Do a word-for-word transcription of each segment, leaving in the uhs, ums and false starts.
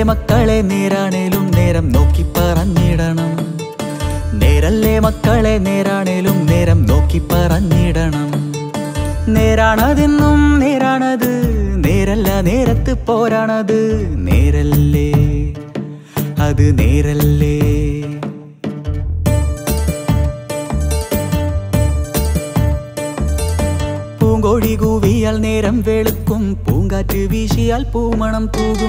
മക്കളെ നേരാണേലും നേരം നോക്കി പറഞ്ഞിടണം. നേരല്ലേ മക്കളെ നേരാണേലും നേരം നോക്കി പറഞ്ഞിടണം. നേരാണതെന്നും നേരാണത്, നേരല്ല നേരത്ത് പോരാണത്. നേരല്ലേ അത് നേരല്ലേ. പൂങ്കോഴി കൂവിയാൽ നേരം വെളുക്കും, പൂങ്കാറ്റ് വീശിയാൽ പൂമണം തൂകും.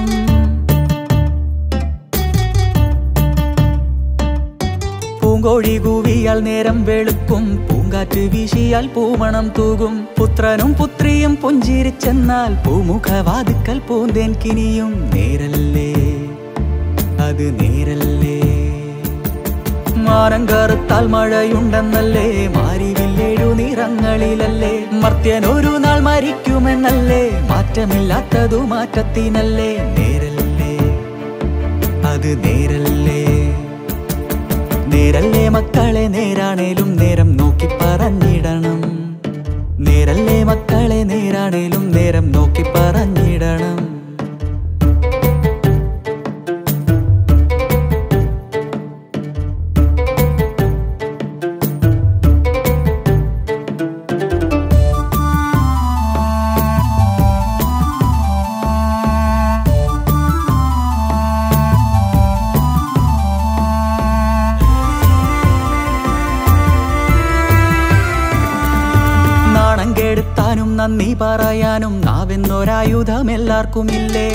പൂങ്കോഴി കൂവിയാൽ നേരം വെളുക്കും, പൂങ്കാറ്റ് വീശിയാൽ പൂമണം തൂകും. പുത്രനും പുത്രിയും പുഞ്ചിരിച്ചെന്നാൽ പൂമുഖവാതുക്കൽ പൂന്തേൻ കിനിയും. നേരല്ലേ അത് നേരല്ലേ. മാനം കറുത്താൽ മഴയുണ്ടെന്നല്ലേ, മാരിവില്ലേഴു നിറങ്ങളിലല്ലേ. മർത്യനൊരു നാൾ മരിക്കുമെന്നല്ലേ, മാറ്റമില്ലാത്തതു മാറ്റത്തിനല്ലേ. നേരല്ലേ അത് നേരല്ലേ. നേരല്ലേ മക്കളെ നേരാണേലും നേരം നോക്കി പറഞ്ഞിടണം. നേരല്ലേ മക്കളെ നേരാണേലും നേരം നോക്കി പറഞ്ഞിടണം. ാനും നന്ദി പറയാനും നാവെന്നൊരായുധം എല്ലാവർക്കുമില്ലേ.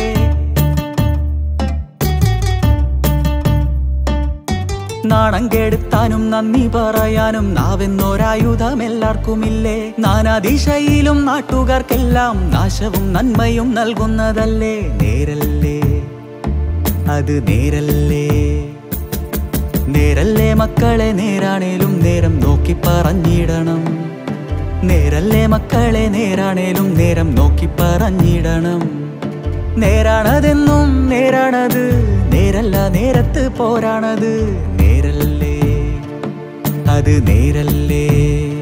നാണം കെടുത്താനും നന്ദി പറയാനും നാവെന്നൊരായുധം എല്ലാവർക്കുമില്ലേ. നാനാദിശയിലും നാട്ടുകാർക്കെല്ലാം നാശവും നന്മയും നൽകുന്നതല്ലേ. നേരല്ലേ അത് നേരല്ലേ. നേരല്ലേ മക്കളെ നേരാണേലും നേരം നോക്കി പറഞ്ഞിടണം. നേരല്ലേ മക്കളെ നേരാണേലും നേരം നോക്കി പറഞ്ഞിടണം. നേരാണതെന്നും നേരാണത്, നേരല്ല നേരത്ത് പോരാണത്. നേരല്ലേ അത് നേരല്ലേ.